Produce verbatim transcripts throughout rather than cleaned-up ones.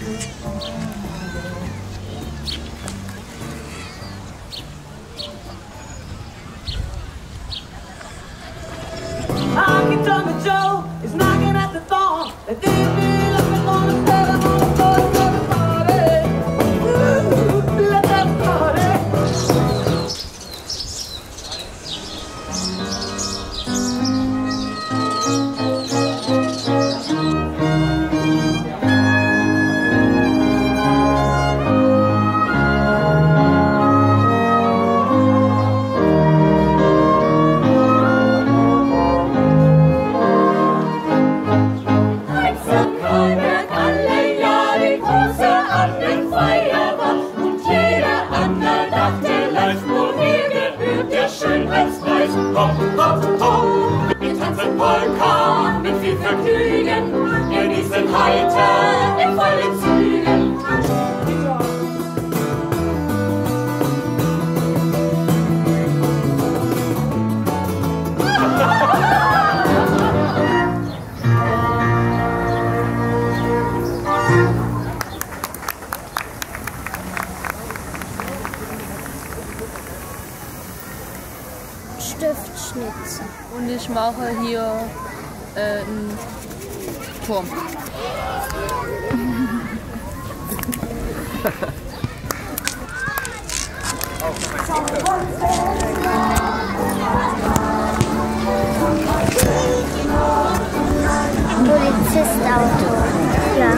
Stiftschnitzer. Und ich mache hier äh, einen Turm. Polizistauto. Ja.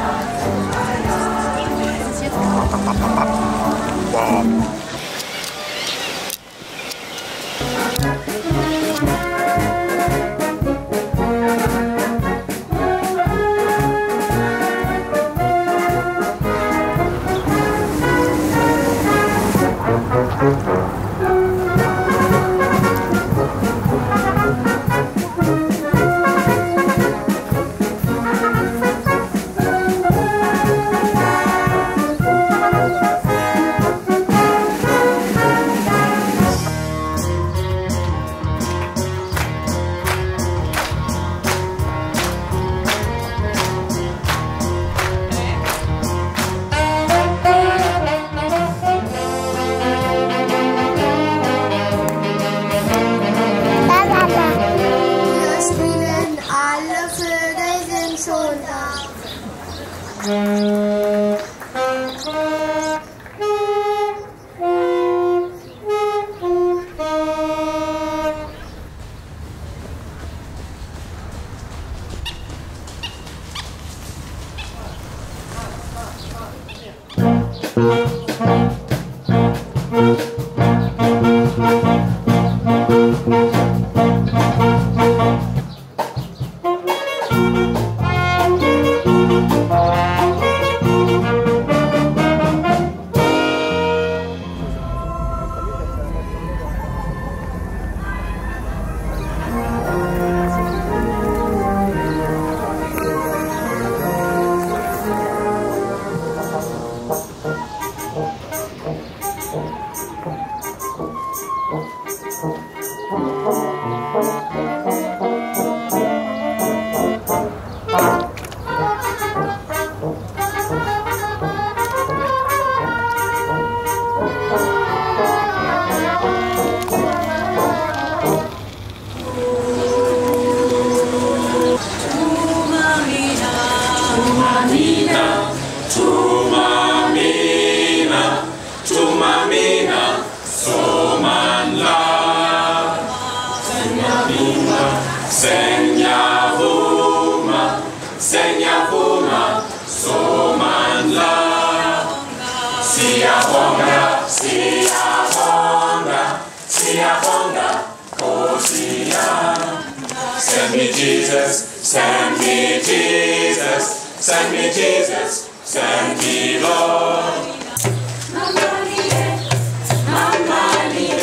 Send me Jesus, send me Jesus, send me Jesus, send me Lord. Mama Lie, Mama Lie,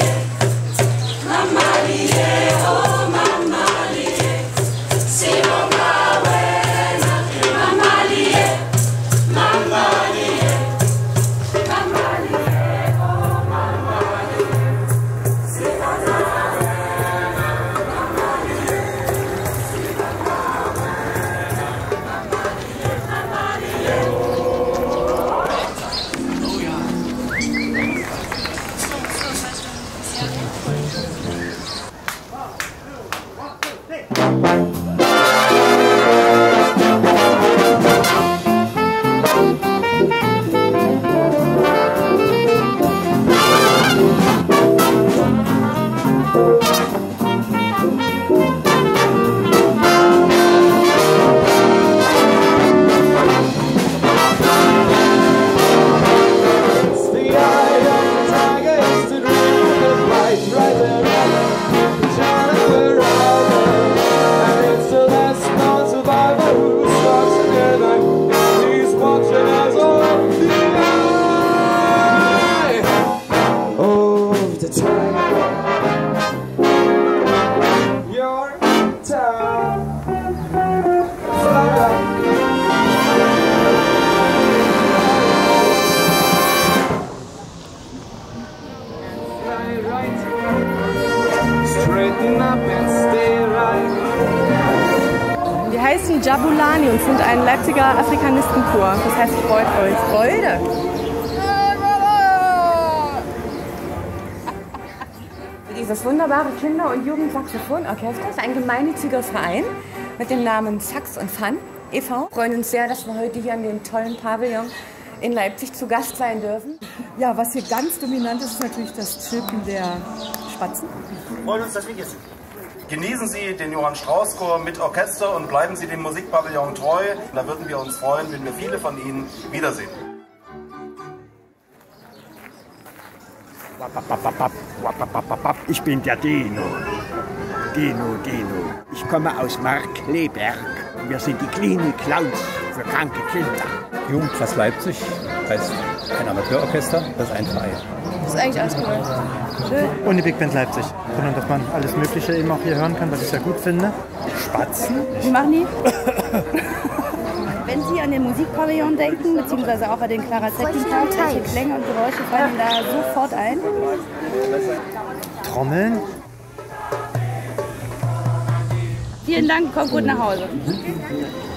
Mama Lie, oh Mama Lie, si Mama Wena, Mama Lie, Mama Lie, Mama Lie, oh Mama Lie, si Mama Wena, Mama Lie, si Mama Wena, Mama Lie, Mama Lie, oh. Afrikanistenchor. Das heißt, freut euch. Freude! Dieses wunderbare Kinder- und Jugendsaxophonorchester ist ein gemeinnütziger Verein mit dem Namen Sax und Fun e V Wir freuen uns sehr, dass wir heute hier an dem tollen Pavillon in Leipzig zu Gast sein dürfen. Ja, was hier ganz dominant ist, ist natürlich das Chirpen der Spatzen. Wir freuen uns, dass wir hier sind. Genießen Sie den Johann Strauß Chor mit Orchester und bleiben Sie dem Musikpavillon treu. Da würden wir uns freuen, wenn wir viele von Ihnen wiedersehen. Ich bin der Dino. Dino, Dino. Ich komme aus Markkleeberg. Wir sind die Klinik Clowns für kranke Kinder. Jugendkreis Leipzig heißt ein Amateurorchester, das ist ein Verein. Das ist eigentlich alles cool. Schön. Uni-Big-Band Leipzig. Sondern dass man alles Mögliche eben auch hier hören kann, was ich sehr gut finde. Spatzen. Wie machen die? Wenn Sie an den Musikpavillon denken, beziehungsweise auch an den clara-zetkin, welche Klänge und Geräusche fallen Ihnen da sofort ein? Trommeln. Vielen Dank, kommt gut nach Hause.